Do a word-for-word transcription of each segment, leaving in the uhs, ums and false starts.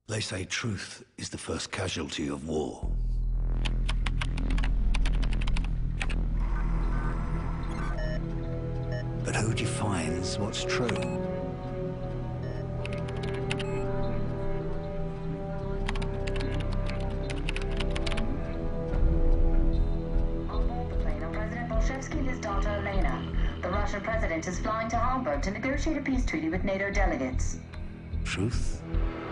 They say truth is the first casualty of war. But who defines what's true? The Russian president is flying to Hamburg to negotiate a peace treaty with NATO delegates. Truth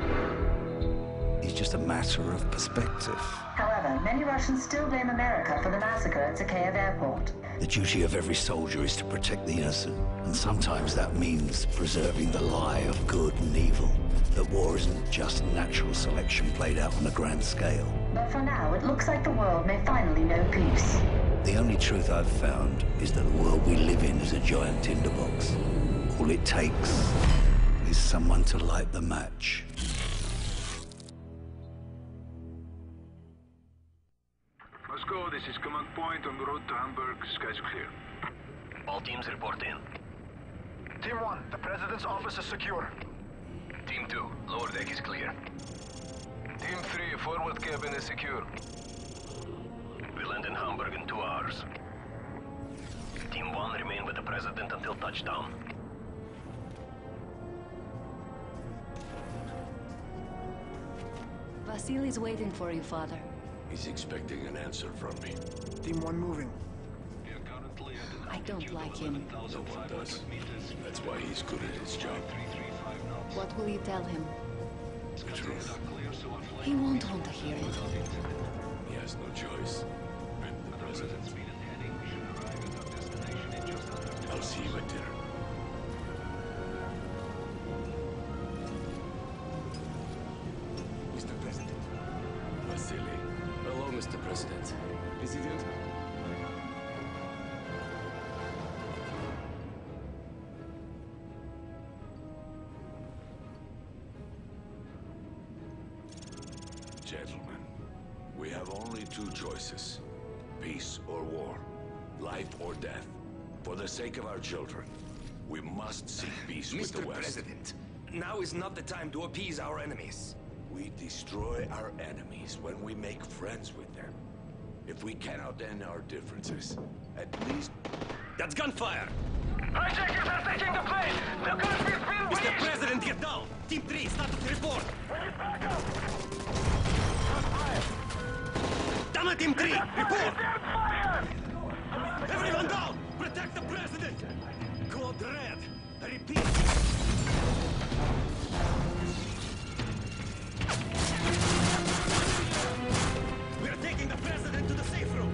is just a matter of perspective. However, many Russians still blame America for the massacre at Zakhaev Airport. The duty of every soldier is to protect the innocent, and sometimes that means preserving the lie of good and evil. That war isn't just natural selection played out on a grand scale. But for now, it looks like the world may finally know peace. The only truth I've found is that the world we live in is a giant tinderbox. All it takes is someone to light the match. Moscow, this is command point on the road to Hamburg. Skies are clear. All teams report in. Team one, the President's office is secure. Team two, lower deck is clear. Team three, forward cabin is secure. We land in Hamburg in two hours. Team one remain with the President until touchdown. Vasily's waiting for you, Father. He's expecting an answer from me. Team one moving. I don't like him. No one does. That's why he's good at his job. What will you tell him? The truth. He won't want to hear it. He has no choice. I'm the President. I'll see you at dinner. Mister President. Vasily. Hello, Mister President. President? Gentlemen, we have only two choices. Peace or war. Life or death. For the sake of our children, we must seek peace with Mister the West. President, now is not the time to appease our enemies. We destroy our enemies when we make friends with them. If we cannot end our differences, at least... That's gunfire! Hijackers are taking the plane! The country's been Mister breached! President, get down! Team three, status report! We need backup! Down at Team three, report! They're fire! Everyone down! Protect the President! Code red! I repeat! We're taking the President to the safe room!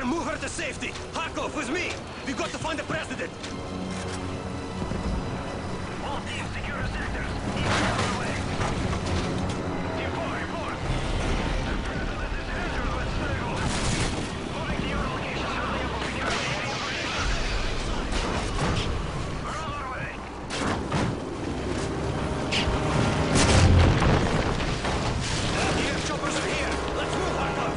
Better move her to safety! Harkov, with me! We got to find the president! All teams secure the sectors. Each on the way. Team four, report. The president is injured with Snaggle. Moving to your location shortly upon securing the area position. We're on our way. The air choppers are here! Let's move, Harkov!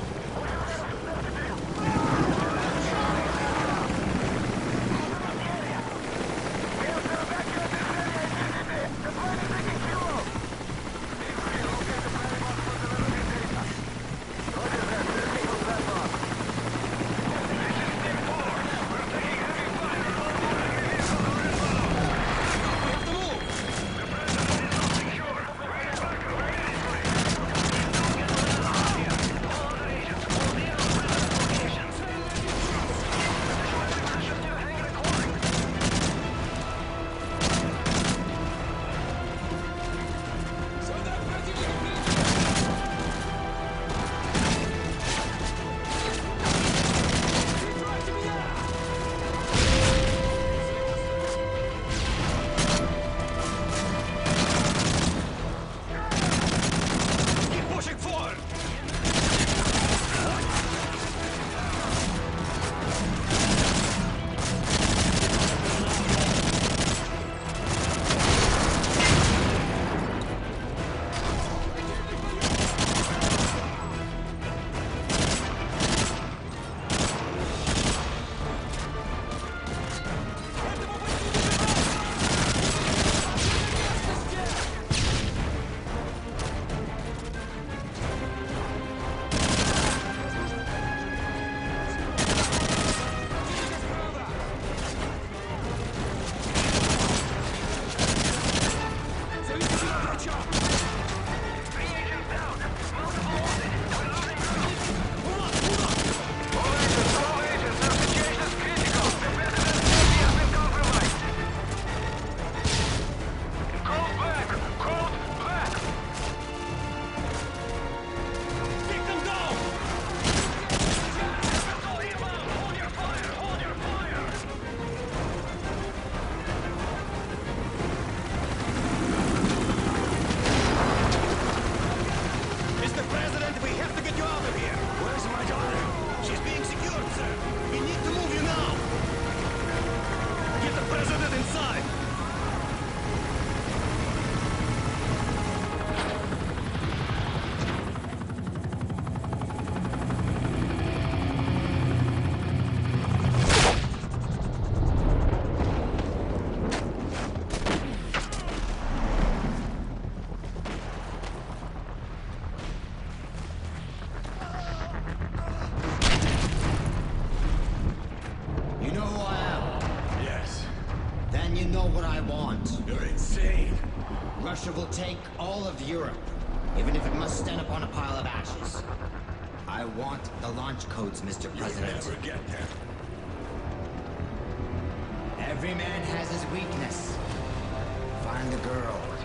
Russia will take all of Europe, even if it must stand upon a pile of ashes. I want the launch codes, Mister President. You'll never get them. Every man has his weakness. Find the girl.